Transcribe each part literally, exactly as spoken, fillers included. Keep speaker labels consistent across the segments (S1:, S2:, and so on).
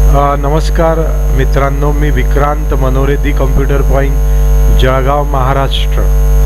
S1: अ, नमस्कार मित्रांनो, मी Vikrant Manore, the computer point, Jalgaon, Maharashtra.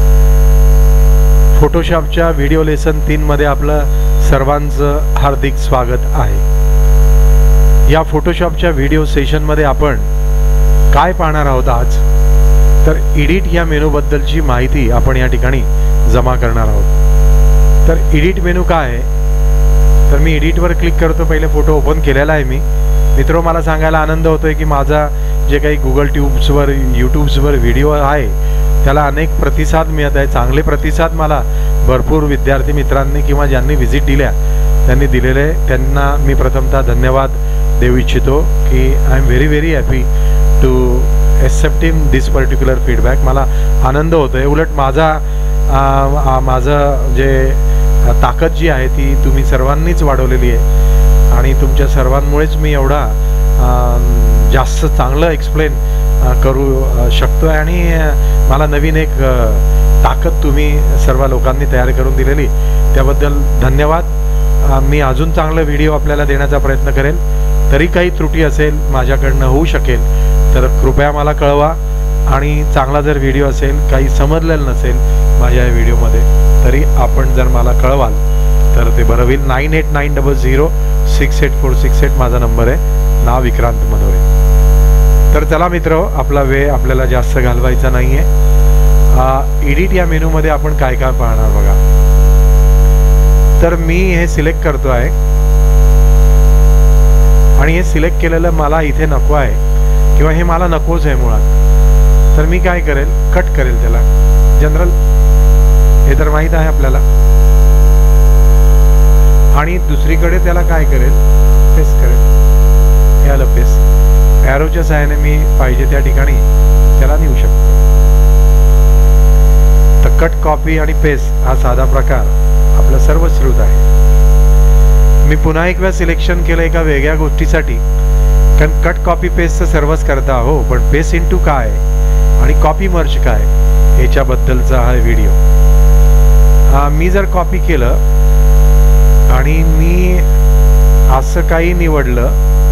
S1: फोटोशॉपच्या व्हिडिओ लेसन तीन मध्ये आपलं सर्वांचं हार्दिक स्वागत आहे. या फोटोशॉपच्या व्हिडिओ सेशनमध्ये आपण काय पाहणार आहोत आज, तर एडिट या मेनूबद्दलची माहिती आपण या ठिकाणी जमा करणार आहोत. तर एडिट मेनू काय आहे, तर मी एडिटवर क्लिक करतो. पहिले फोटो ओपन केलेला आहे मी. मित्रो, मला सांगायला आनंद होतोय की माझा जे काही गुगल ट्यूब्सवर, यूट्यूब्सवर व्हिडिओ आहे त्याला अनेक प्रतिसाद मिळत आहे. चांगले प्रतिसाद मला भरपूर विद्यार्थी मित्रांनी किंवा ज्यांनी व्हिजिट दिल्या त्यांनी दिलेले, त्यांना मी प्रथमतः धन्यवाद देऊ इच्छितो की I am very very happy to accepting this particular feedback. मला आनंद होतो आहे. उलट माझा आ, माझं जे ताकद जी आहे ती तुम्ही सर्वांनीच वाढवलेली आहे आणि तुमच्या सर्वांमुळेच मी एवढा जास्त चांगलं एक्सप्लेन करू शकतो आहे आणि मला नवीन एक ताकद तुम्ही सर्व लोकांनी तयार करून दिलेली, त्याबद्दल धन्यवाद. मी अजून चांगलं व्हिडिओ आपल्याला देण्याचा प्रयत्न करेल. तरी काही त्रुटी असेल माझ्याकडनं होऊ शकेल तर कृपया मला कळवा. आणि चांगला जर व्हिडिओ असेल, काही समजलेलं नसेल माझ्या या व्हिडिओमध्ये, तरी आपण जर मला कळवाल तर ते बरं होईल. Nine eight nine double zero six eight four six eight माझा नंबर आहे. नाव विक्रांत मनोरे. तर चला मित्र, आपला वेळ आपल्याला जास्त घालवायचा नाही आहे. एडिट या मेनूमध्ये आपण काय काय पाहणार बघा. तर मी हे सिलेक्ट करतो आहे आणि हे सिलेक्ट केलेलं मला इथे नको आहे किंवा हे मला नकोच आहे मुळात. तर मी काय करेल, कट करेल त्याला. जनरल हे तर माहीत आहे आपल्याला. आणि दुसरीकडे त्याला काय करेल, पेस्ट करेल. हे आलं पेस्ट. ॲरोच्या सहाय्याने मी पाहिजे त्या ठिकाणी त्याला नेऊ शकतो. तर कट, कॉपी आणि पेस्ट हा साधा प्रकार आपला सर्वश्रुत आहे. मी पुन्हा एक वेळा सिलेक्शन केलं एका वेगळ्या गोष्टीसाठी, कारण कट, कॉपी, पेस्टचं सर्वच करता हो, पण पेस्ट इंटू काय आणि कॉपी मर्ज काय याच्याबद्दलचा हा व्हिडिओ. हा मी जर कॉपी केलं आणि मी असं काही निवडलं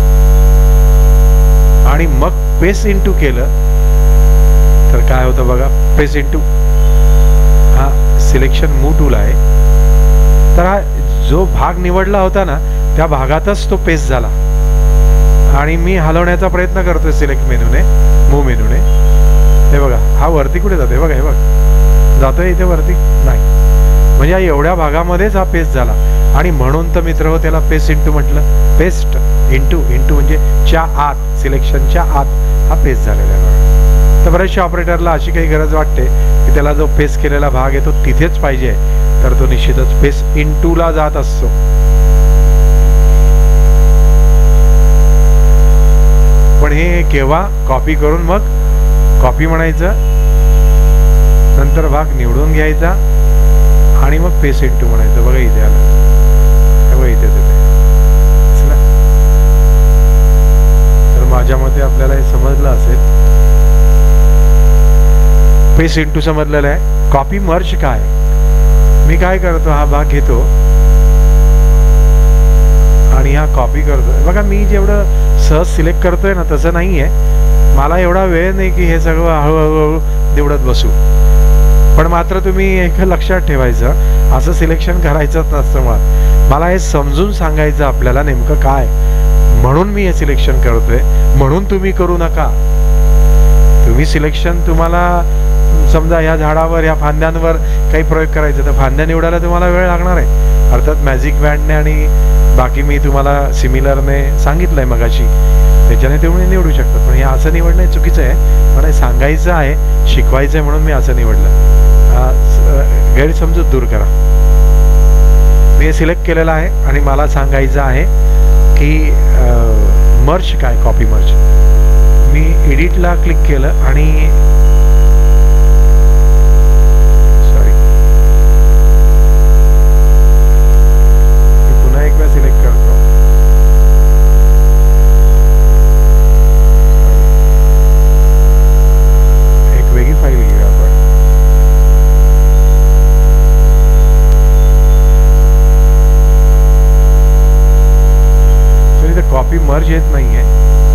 S1: आणि मग पेस्ट इंटू केलं तर काय होतं बघा. पेस्ट इंटू हा सिलेक्शन मूव टूल आहे. तर हा जो भाग निवडला होता ना त्या भागातच तो पेस्ट झाला आणि मी हलवण्याचा प्रयत्न करतोय सिलेक्ट मेनूने, मूव मेनूने. हे बघा, हा वरती कुठे जातोय बघा. हे बघा, जातोय इथे वरती नाही, म्हणजे एवढ्या भागामध्येच हा पेस्ट झाला. आणि म्हणून तर मित्र हो त्याला पेस्ट इंटू म्हटलं. पेस्ट इंटू, इंटू म्हणजे च्या आत, सिलेक्शनच्या आत हा पेस्ट झालेला आहे. तर बऱ्याचशा ऑपरेटरला अशी काही गरज वाटते की त्याला जो पेस्ट केलेला भाग आहे तो तिथेच पाहिजे, तर तो निश्चितच पेस्ट इंटूला जात असतो. पण हे केव्हा, कॉपी करून मग कॉपी म्हणायचं, नंतर भाग निवडून घ्यायचा आणि मग पेस्ट इंटू म्हणायचं. बघा इथे आलं, बघा इथे तिथे. तर माझ्या मते आपल्याला हे समजलं असेल. पेस्ट इंटू समजलेलं आहे. कॉपी मर्ज काय, मी काय करतो, हा भाग घेतो आणि हा कॉपी करतो. बघा मी जेवढं सहज सिलेक्ट करतोय ना तसं नाही आहे. मला एवढा वेळ नाही की हे सगळं हळूहळू निवडत बसू. पण मात्र तुम्ही एक लक्षात ठेवायचं, असं सिलेक्शन करायचंच नसतं. मला मला हे समजून सांगायचं आपल्याला नेमकं काय, म्हणून मी हे सिलेक्शन करतोय. म्हणून तुम्ही करू नका. तुम्ही सिलेक्शन, तुम्हाला समजा ह्या झाडावर, ह्या फांद्यांवर काही प्रयोग करायचा तर फांद्या निवडायला तुम्हाला वेळ लागणार आहे. अर्थात मॅजिक बँडने आणि बाकी मी तुम्हाला सिमिलरने सांगितलंय मगाशी, त्याच्याने तुम्ही निवडू शकता. पण हे असं निवडणं चुकीचं आहे. मला सांगायचं आहे, शिकवायचं आहे, म्हणून मी असं निवडलं. गैरसमजूत दूर करा. मी हे सिलेक्ट केलेलं आहे आणि मला सांगायचं आहे की मर्ज काय, कॉपी मर्ज. मी एडिटला क्लिक केलं आणि सॉरी मी पुन्हा एकदा सिलेक्ट करतो. एक वेगळी फाईल घेऊया आपण. कॉपी मर्ज येत नाहीये.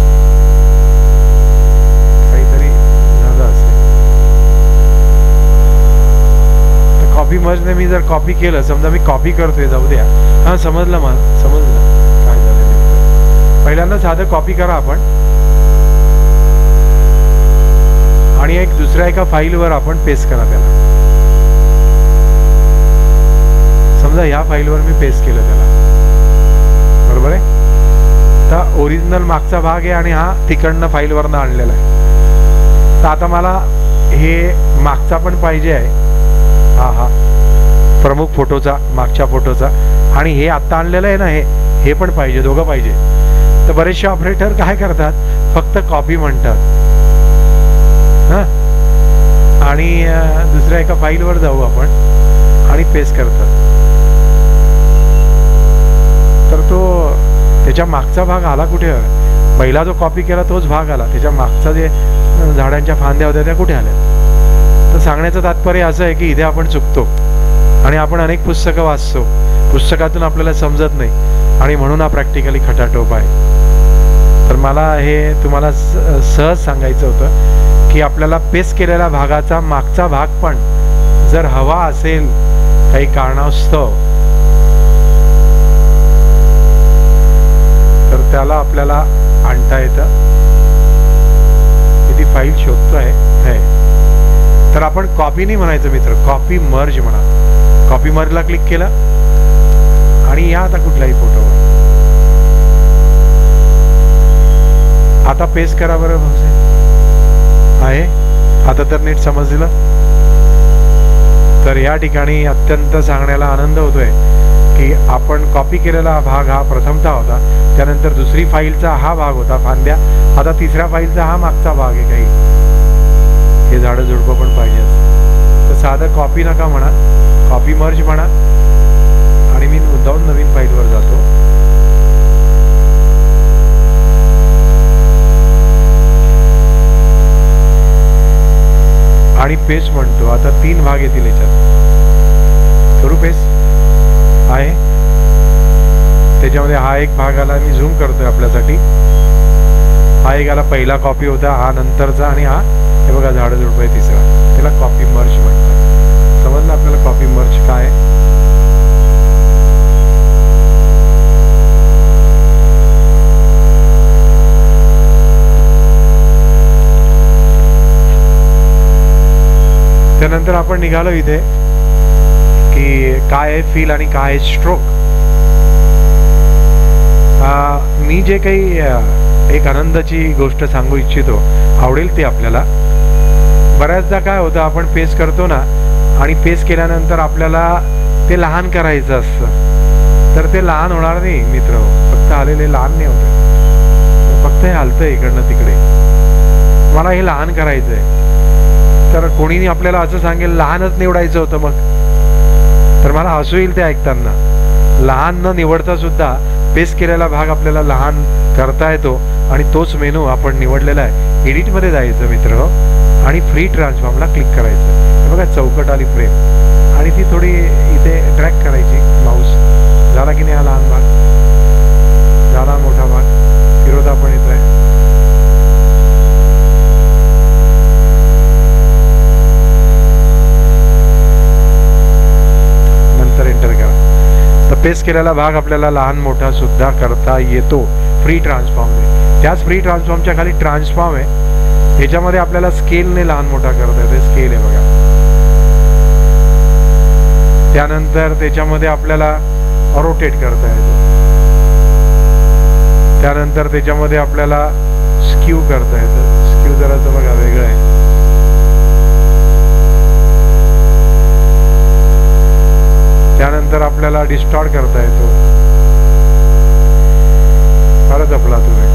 S1: इमर्जने मी जर कॉपी केलं, समजा मी कॉपी करतोय, जाऊ द्या, हां समजलं मला, समजलं काय झालं नेमकं. पहिल्यांदा साधं कॉपी करा आपण आणि एक दुसऱ्या एका फाईलवर आपण पेस्ट करा त्याला. समजा ह्या फाईलवर मी पेस्ट केलं त्याला, बरोबर आहे. तर ओरिजिनल मागचा भाग आहे आणि हा तिकडनं फाईलवरनं आणलेला आहे. तर आता मला हे मागचा पण पाहिजे आहे, हा हा प्रमुख फोटोचा, मागच्या फोटोचा, आणि हे आत्ता आणलेलं आहे ना, हे हे पण पाहिजे, दोघं पाहिजे. तर बरेचसे ऑपरेटर काय करतात, फक्त कॉपी म्हणतात हां, आणि दुसऱ्या एका फाईलवर जाऊ आपण आणि पेस्ट करतात. तर तो त्याच्या मागचा भाग आला कुठे, पहिला जो कॉपी केला तोच भाग आला, त्याच्या मागचा जे झाडांच्या फांद्या होत्या त्या कुठे आल्या. तर सांगण्याचं तात्पर्य असं आहे की इथे आपण चुकतो आणि आपण अनेक पुस्तकं वाचतो, पुस्तकातून आपल्याला समजत नाही आणि म्हणून हा प्रॅक्टिकली खटाटोप आहे. तर मला हे तुम्हाला सहज सांगायचं होतं की आपल्याला पेस्ट केलेल्या भागाचा मागचा भाग पण जर हवा असेल काही कारणास्तव, तर त्याला आपल्याला आणता येतं. ती फाईल शोधतो आहे, तर आपण कॉपी नाही म्हणायचं मित्र, कॉपी मर्ज म्हणा. कॉपी मर्जला क्लिक केलं आणि या आता कुठलाही फोटोवर आता पेस्ट करा बरं आहे. आता तर नीट समजलं. तर या ठिकाणी अत्यंत सांगण्याला आनंद होतोय की आपण कॉपी केलेला भाग हा प्रथमतः होता, त्यानंतर दुसरी फाईलचा हा भाग होता फांद्या, आता तिसऱ्या फाईलचा हा मागचा भाग आहे. काही हे झाडं झुडपं पण पाहिजे. तर साधं कॉपी नका म्हणा, कॉपी मर्ज म्हणा आणि मी मुद्दाहून नवीन फाईलवर जातो. आणि पेस्ट म्हणतो. आता तीन भाग येतील याच्यात, करू पेस्ट आहे. त्याच्यामध्ये हा एक भाग आला, मी झूम करतोय आपल्यासाठी. हा एक आला, पहिला कॉपी होता, हा नंतरचा, आणि हा हे बघा झाडं झुडपं आहे तिसरा. त्याला कॉपी मर्ज म्हणतात. समजलं आपल्याला कॉपी मर्ज काय आहे. त्यानंतर आपण निघालो इथे की काय आहे फील आणि काय आहे स्ट्रोक. मी जे काही एक आनंदाची गोष्ट सांगू इच्छितो, आवडेल ते आपल्याला. बऱ्याचदा काय होतं, आपण पेस्ट करतो ना आणि पेस्ट केल्यानंतर आपल्याला ते लहान करायचं असतं, तर ते लहान होणार नाही मित्र. फक्त आलेले लहान नाही होते, फक्त हे हलतंय इकडनं तिकडे. मला हे लहान करायचं आहे. तर कोणीही आपल्याला असं सांगेल लहानच निवडायचं होतं मग, तर मला हसू येईल ते ऐकताना. लहान न निवडता सुद्धा पेस्ट केलेला भाग आपल्याला लहान करता येतो आणि तोच मेनू आपण निवडलेला आहे. एडिटमध्ये जायचं मित्र आणि फ्री ट्रान्सफॉर्मला क्लिक करायचं. हे बघा चौकट आली फ्रेम, आणि ती थोडी इथे ट्रॅक करायची माऊस. झाला की नाही हा लहान भाग, झाला मोठा भाग, फिरवता पण येतोय. नंतर एंटर करा. तर पेस्ट केलेला भाग आपल्याला लहान मोठा सुद्धा करता येतो फ्री ट्रान्सफॉर्मने. त्याच फ्री ट्रान्सफॉर्मच्या खाली ट्रान्सफॉर्म आहे, ह्याच्यामध्ये आपल्याला स्केलने लहान मोठा करता येतो. स्केल आहे बघा. त्यानंतर त्याच्यामध्ये आपल्याला रोटेट करता येतो. त्यानंतर त्याच्यामध्ये आपल्याला स्क्यू करता येतं. स्क्यू जराचं बघा वेगळं आहे. त्यानंतर आपल्याला डिस्टॉर्ट करता येतो. फारच आपला तुम्ही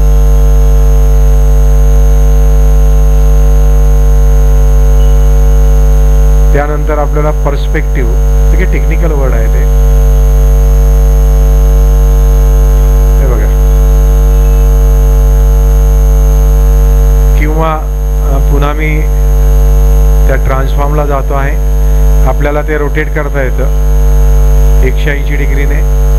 S1: त्यानंतर आपल्याला पर्स्पेक्टिव्ह, ठीक आहे, टेक्निकल वर्ड आहे ते. हे बघा. किंवा पुन्हा मी त्या ट्रान्सफॉर्मला जातो आहे, आपल्याला ते रोटेट करता येतं एकशे ऐंशी डिग्रीने.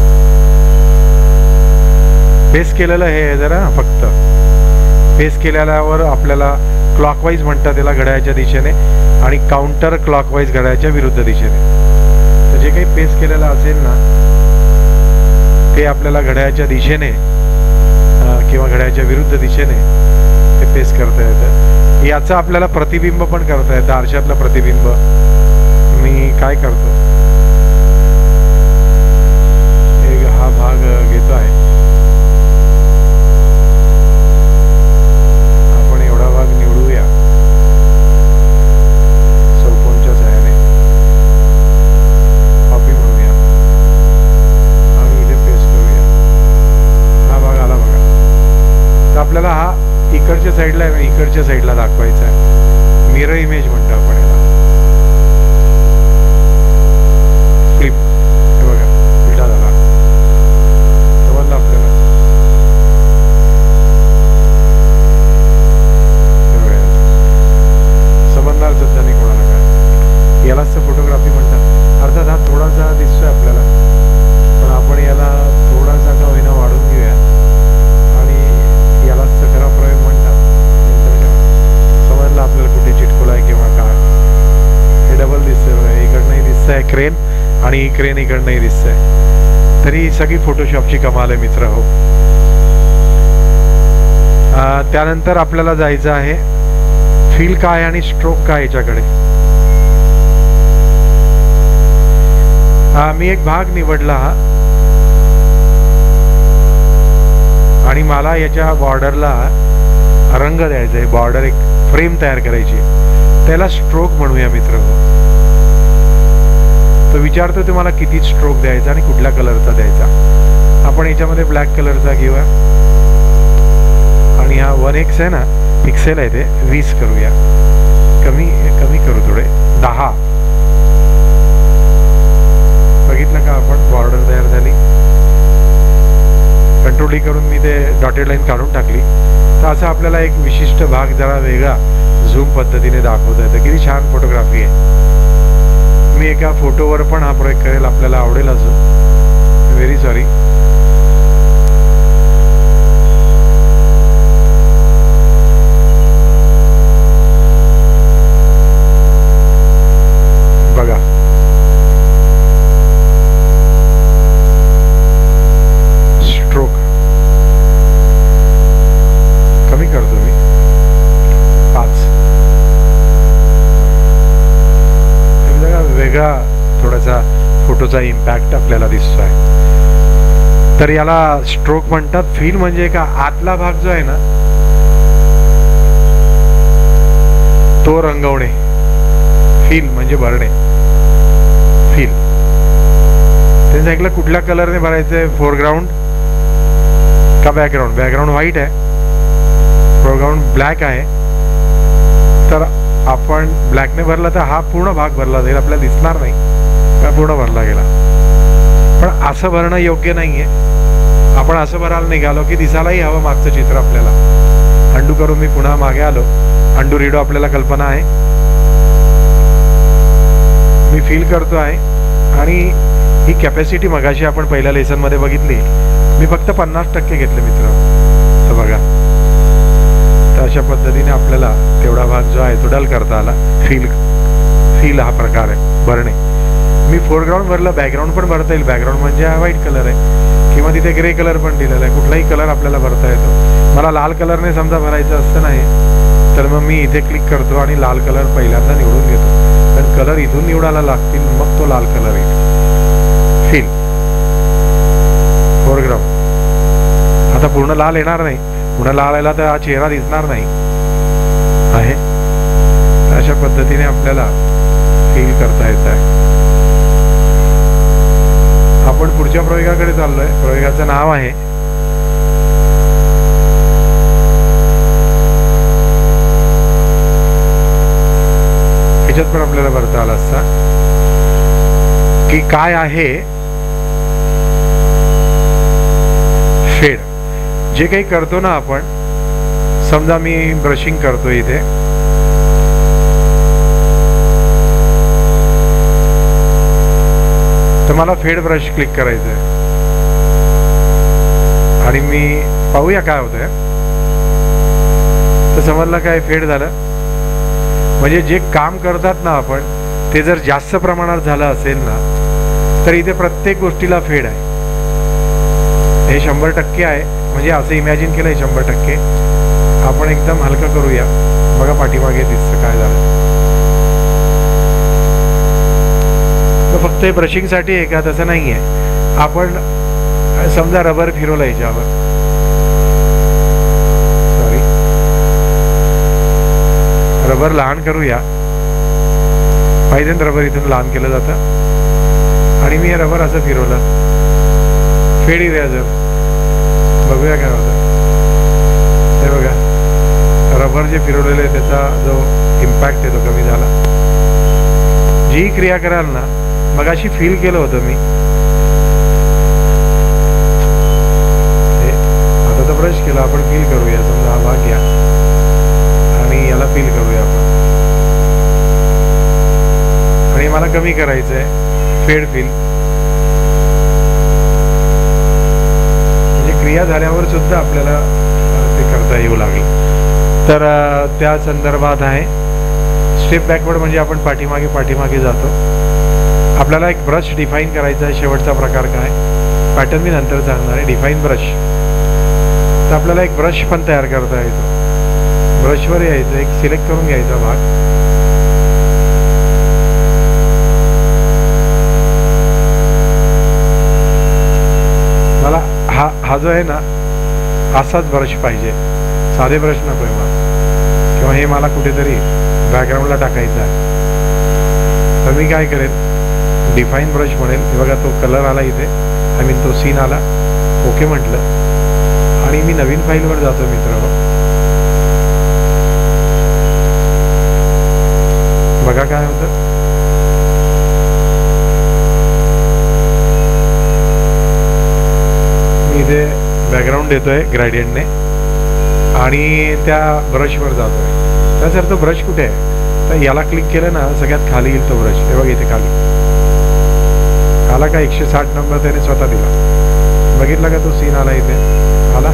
S1: पेस्ट केलेलं हे जरा फक्त पेस्ट केल्यावर आपल्याला क्लॉकवाईज म्हणतात त्याला, घड्याळाच्या दिशेने, आणि काउंटर क्लॉकवाईज घड्याळाच्या विरुद्ध दिशेने. काही पेस्ट केलेलं असेल ना ते आपल्याला घड्याळाच्या दिशेने किंवा घड्याळाच्या विरुद्ध दिशेने ते पेस्ट करता येतं. याचं आपल्याला प्रतिबिंब पण करता येतं, आरशातलं प्रतिबिंब. मी काय करतो, एक हा भाग घेतो आहे, आपण एवढा भाग निवडूया चौकोनच्या सहाय्याने, कॉपी म्हणूया आणि इथे पेस्ट करूया. हा भाग आला बघा. तर आपल्याला हा इकडच्या साईडला आहे, इकडच्या साईडला दाखवायचा आहे. मिरर इमेज म्हणतो आपण याला. फ्लिप, हे बघा उलटा झाला. समजलं आपल्याला? समजणार सुद्धा नाही कोणाला काय. यालाच तर फोटोग्राफी म्हणतात. अर्थात हा थोडासा दिसतोय आपल्याला, पण आपण याला थोडासा का होईना वाढून घेऊया आणि यालाच तर खरा प्रयोग म्हणतात. समजलं आपल्याला कुठे चिटकवलं आहे किंवा काय. हे डबल दिसतंय, इकडनंही दिसतंय क्रेन आणि ही क्रेन इकडनंही दिसतंय. तरी ही सगळी फोटोशॉपची कमाल आहे मित्र हो. त्यानंतर आपल्याला जायचं आहे फील काय आणि स्ट्रोक काय याच्याकडे. मी एक भाग निवडला हा आणि मला याच्या बॉर्डरला रंग द्यायचा आहे. बॉर्डर एक फ्रेम तयार करायची, त्याला स्ट्रोक म्हणूया मित्र. तो विचारतो तुम्हाला किती स्ट्रोक द्यायचा आणि कुठल्या कलरचा द्यायचा. आपण याच्यामध्ये ब्लॅक कलरचा घेऊया आणि हा वन एक्स आहे ना, पिक्सेल आहे ते वीस करूया. कमी कमी करू थोडे, दहा. बघितलं का आपण, बॉर्डर तयार झाली. कंट्रोल डी करून मी ते डॉटेड लाईन काढून टाकली. तर असं आपल्याला एक विशिष्ट भाग जरा वेगळा झूम पद्धतीने दाखवता येतं. किती छान फोटोग्राफी आहे. मी एका फोटोवर पण हा प्रयोग करेल, आपल्याला आवडेल अजून. Very sorry. बघा स्ट्रोक कमी करतो मी, पाच. वेगळा थोडासा फोटोचा इम्पॅक्ट आपल्याला दिसतोय. तर याला स्ट्रोक म्हणतात. फील म्हणजे का आतला भाग जो आहे ना तो रंगवणे. फील म्हणजे भरणे. फील त्यांनी सांगितलं कुठल्या कलरने भरायचंय, फोरग्राऊंड का बॅकग्राऊंड. बॅकग्राऊंड व्हाईट आहे, फोरग्राऊंड ब्लॅक आहे. तर आपण ब्लॅकने भरला तर हा पूर्ण भाग भरला जाईल, आपल्याला दिसणार नाही का पूर्ण भरला गेला. पण असं भरणं योग्य नाहीये. आपण असं भरायला निघालो की दिसायलाही हवं मागचं चित्र आपल्याला. अंडू करून मी पुन्हा मागे आलो. अंडू रिडो आपल्याला कल्पना आहे. मी फील करतो आहे आणि ही कॅपॅसिटी मगाशी आपण पहिल्या लेसन मध्ये बघितली, मी फक्त पन्नास टक्के घेतले मित्र. तर बघा, तर अशा पद्धतीने आपल्याला तेवढा भाग जो आहे तो डल करता आला. फील फील हा प्रकार आहे भरणे. मी फोरग्राऊंड भरलं, बॅकग्राऊंड पण भरता येईल. बॅकग्राऊंड म्हणजे हा व्हाईट कलर आहे किंवा तिथे ग्रे कलर पण दिलेला आहे. कुठलाही कलर आपल्याला भरता येतो. मला लाल कलरने समजा भरायचं असतं नाही तर मग मी इथे क्लिक करतो आणि लाल कलर पहिल्यांदा निवडून घेतो, कारण कलर इथून निवडायला लागतील, मग तो लाल कलर येईल. Fill foreground. आता पूर्ण लाल येणार नाही, पुन्हा लाल आला तर हा चेहरा दिसणार नाही आहे. अशा पद्धतीने आपल्याला फील करता येत आहे. आपण पुढच्या प्रयोगाकडे चाललोय. प्रयोगाचं नाव आहे ह्याच्यात पण आपल्याला भरता आला असता की काय आहे शेड. जे काही करतो ना आपण, समजा मी ब्रशिंग करतो इथे, तर मला फेड ब्रश क्लिक करायचं आहे आणि मी पाहूया काय होतंय. तर समजलं काय फेड झालं. म्हणजे जे काम करतात ना आपण ते जर जास्त प्रमाणात झालं असेल ना तर इथे प्रत्येक गोष्टीला फेड आहे. हे शंभर टक्के आहे, म्हणजे असं इमॅजिन केलं आहे शंभर टक्के. आपण एकदम हलकं करूया. बघा पाठीमागे दिसतं काय झालं. तर फक्त हे ब्रशिंगसाठी आहे का? तसं नाही आहे. आपण समजा रबर फिरवलं याच्यावर, सॉरी रबर लहान करूया. पाहिजे रबर इथून लहान केलं जातं आणि मी हे रबर असं फिरवलं, फेड इरेजर. बघूया काय होतं. हे बघा रबर जे फिरवलेलं आहे त्याचा जो इम्पॅक्ट आहे तो कमी झाला. जी क्रिया कराल ना, मग अशी फील केलं होतं मी. आता तर ब्रश केला, आपण फील करूया. समजा हा भाग घ्या आणि याला फील करूया आपण. आणि मला कमी करायचं आहे फेड फील. म्हणजे क्रिया झाल्यावर सुद्धा आपल्याला ते करता येऊ लागलं. तर त्या संदर्भात आहे. स्टेप बॅकवर्ड म्हणजे आपण पाठीमागे पाठीमागे जातो. आपल्याला एक ब्रश डिफाईन करायचा आहे. शेवटचा प्रकार काय, पॅटर्न मी नंतर सांगणार आहे. Define brush. तर आपल्याला एक ब्रश पण तयार करता येतो. ब्रशवर यायचं, एक सिलेक्ट करून घ्यायचा भाग. मला हा हा जो आहे ना असाच ब्रश पाहिजे, साधे ब्रश नको आहे मला. किंवा हे मला कुठेतरी बॅकग्राऊंडला टाकायचं आहे. तर मी काय करेन, डिफाईन ब्रश म्हणेल. हे बघा तो कलर आला इथे, आय मीन तो सीन आला. ओके म्हटलं आणि मी नवीन फाईलवर जातो मित्र. बघा काय होतं. मी इथे बॅकग्राऊंड देतोय ग्रेडियंटने आणि त्या ब्रशवर जातोय. तर सर तो ब्रश कुठे आहे? तर याला क्लिक केलं ना, सगळ्यात खाली येईल तो ब्रश. हे बघ इथे खाली आला का, एकशे साठ नंबर त्याने स्वतः दिला. बघितला का तो सीन आला इथे आला,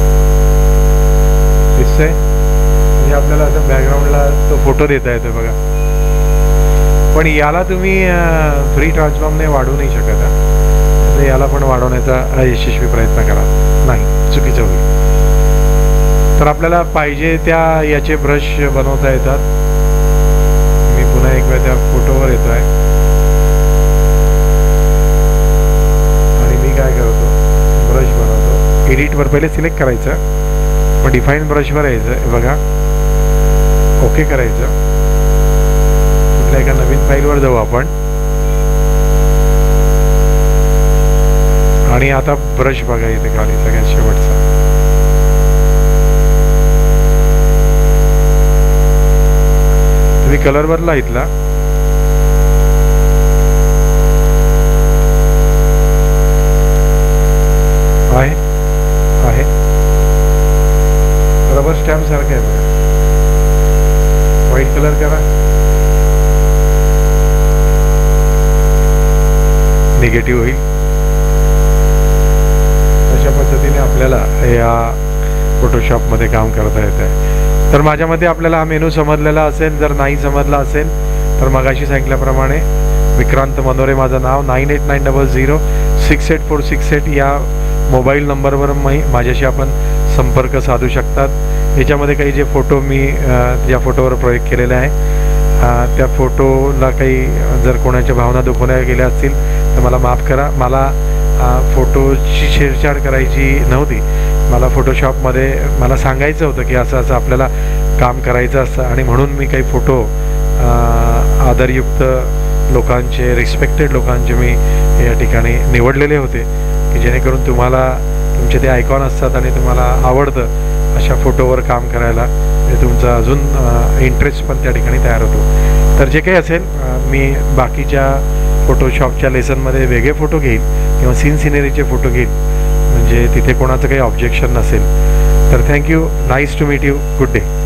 S1: दिसतंय. म्हणजे आपल्याला आता बॅकग्राऊंडला तो फोटो देता येतो बघा. पण याला तुम्ही फ्री ट्रान्सफॉर्मने वाढवू नाही शकत. तर याला पण वाढवण्याचा यशस्वी प्रयत्न करा, नाही चुकीचं होईल. तर आपल्याला पाहिजे त्या याचे ब्रश बनवता येतात. मी पुन्हा एक वेळ त्या फोटोवर येतो आहे आणि मी काय करतो, ब्रश बनवतो. एडिटवर पहिले सिलेक्ट करायचं, मग डिफाईन ब्रशवर यायचं. बघा ओके करायचं. कुठल्या एका नवीन फाईलवर जाऊ आपण आणि आता ब्रश बघा इथे खाली सगळ्यात शेवटचा. तुम्ही कलर बदला इथला. आहे आहे रबर स्टॅम्प सारखं आहे बघा. व्हाईट कलर करा, निगेटिव्ह होईल. अशा पद्धतीने आपल्याला या फोटोशॉपमध्ये काम करता येत आहे. तर माझ्या मते आपल्याला हा मेनू समजलेला असेल. जर नाही समजला असेल तर मगाशी सांगितल्याप्रमाणे विक्रांत मनोरे माझं नाव, nine eight nine double zero six eight four six eight या मोबाईल नंबरवर मी माझ्याशी आपण संपर्क साधू शकतात. याच्यामध्ये काही जे फोटो मी ज्या फोटोवर प्रयोग केलेले आहे त्या फोटोला काही जर कोणाच्या भावना दुखवल्या गेल्या असतील तर मला माफ करा. मला फोटोची छेडछाड करायची नव्हती. मला फोटोशॉपमध्ये मला सांगायचं होतं की असं असं आपल्याला काम करायचं असतं आणि म्हणून मी काही फोटो आदरयुक्त लोकांचे, रिस्पेक्टेड लोकांचे मी या ठिकाणी निवडलेले होते की जेणेकरून तुम्हाला तुमचे ते आयकॉन असतात आणि तुम्हाला आवडतं अशा फोटोवर काम करायला. ते तुमचा अजून इंटरेस्ट पण त्या ठिकाणी तयार होतो. तर जे काही असेल मी बाकीच्या फोटोशॉपच्या लेसनमध्ये वेगळे फोटो घेईल किंवा सीन सिनेरीचे फोटो घेईल म्हणजे तिथे कोणाचं काही ऑब्जेक्शन नसेल. तर thank you. Nice to meet you. Good day.